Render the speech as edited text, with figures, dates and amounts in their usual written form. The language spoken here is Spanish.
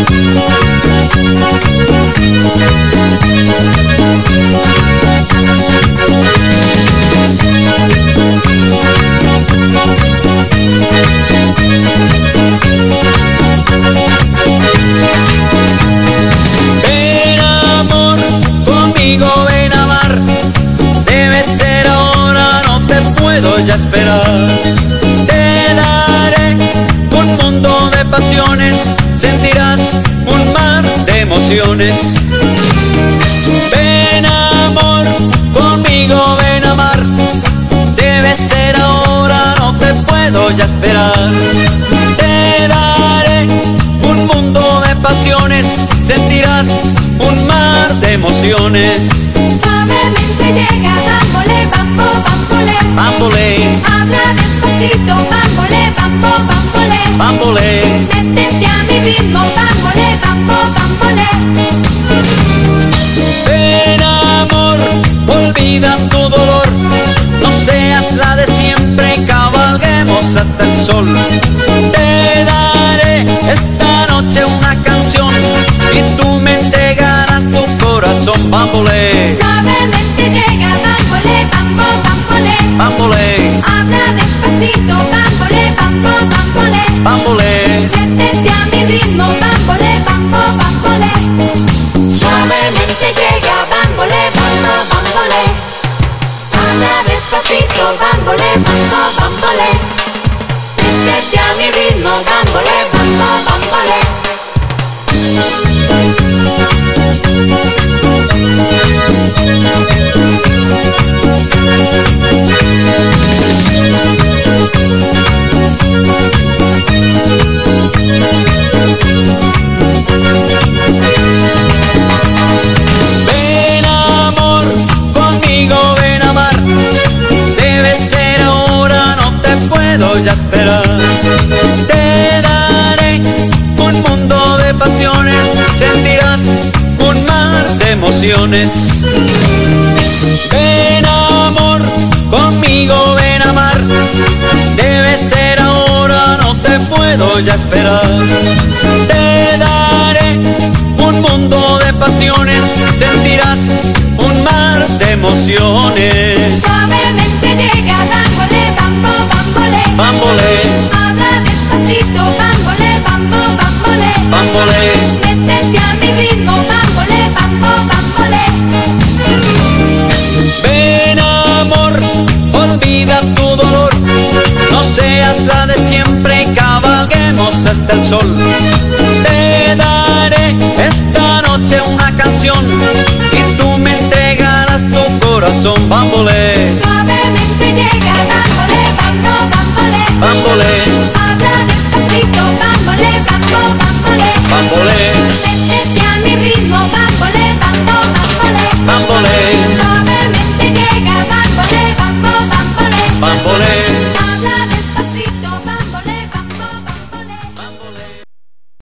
Ven amor, conmigo ven a amar. Debe ser ahora, no te puedo ya esperar. Te daré un mundo de pasiones, sentirás un mar de emociones. Ven amor, conmigo ven a amar. Debe ser ahora, no te puedo ya esperar. Te daré un mundo de pasiones, sentirás un mar de emociones. Suavemente llega, bámbole, bambo, bámbole. Bámbole, Habla despacito, bámbole, bambo, bámbole. bámbole. Métete a mi ritmo, bámbole, bambo, bámbole. Ven amor, olvida tu dolor, no seas la de siempre, cabalguemos hasta el sol. Te daré esta noche una canción y tú me entregarás tu corazón. Bámbole, Suavemente llega, bámbole, bambo, bámbole. bámbole, Habla despacito, bámbole, bambo, bámbole. bámbole. Métete a mi ritmo, bámbole, bambo, bámbole. Suavemente llega, bámbole, bambo, bámbole. Habla despacito, bámbole, bambo, bámbole. Métete a mi ritmo, bámbole, bambo, bámbole. Ven amor, conmigo ven a amar. Debe ser ahora, no te puedo ya esperar. Te daré un mundo de pasiones, sentirás un mar de emociones. Ven amor, conmigo ven a amar. Debe ser ahora, no te puedo ya esperar. Te daré un mundo de pasiones, sentirás un mar de emociones. Suavemente llega, bámbole, bambo, bámbole. Bámbole, Habla despacito, bámbole, bambo, bámbole. bámbole. Métete a mi ritmo, bámbole, bambo, bámbole. Ven amor, olvida tu dolor, no seas la de siempre, cabalguemos hasta el sol. Te daré esta noche una canción y tú me entregarás tu corazón. Bámbole, Suavemente llega, bámbole, bambo, bámbole. bámbole,